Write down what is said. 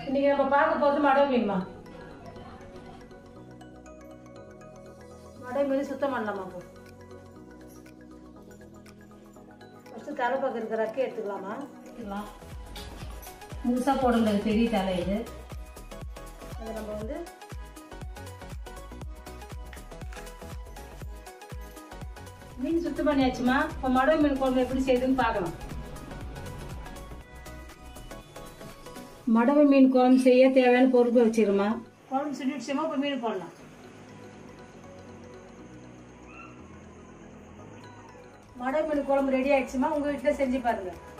இன்னைக்கு நம்ம பார்க்க போகிறது மடவை மீன்மா. மடவை மீன் சுத்தம் பண்ணலாமா? ஃபஸ்ட்டு தலை பக்கம் இருக்கிற ரக்கை எடுத்துக்கலாமா? எடுத்துக்கலாம். முழுசாக போட முடியாது, பெரிய தலை இது. அதை நம்ம வந்து மீன் சுத்தம் பண்ணியாச்சுமா. இப்போ மடவை மீன் குழம்பு எப்படி செய்யுதுன்னு பார்க்கலாம். மடவை மீன் குழம்பு செய்ய தேவையான பொருட்கள் வச்சிருமா. குழம்பு சுண்டிடுச்சுமா, இப்போ மீன் போடலாம். மடவை மீன் குழம்பு ரெடி ஆயிடுச்சுமா. உங்கள் வீட்டில் செஞ்சு பாருங்கள்.